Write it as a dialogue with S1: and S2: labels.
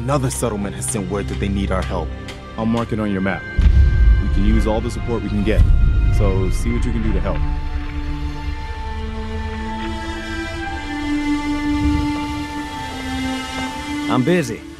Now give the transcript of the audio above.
S1: Another settlement has sent word that they need our help.
S2: I'll mark it on your map. We can use all the support we can get, so see what you can do to help.
S3: I'm busy.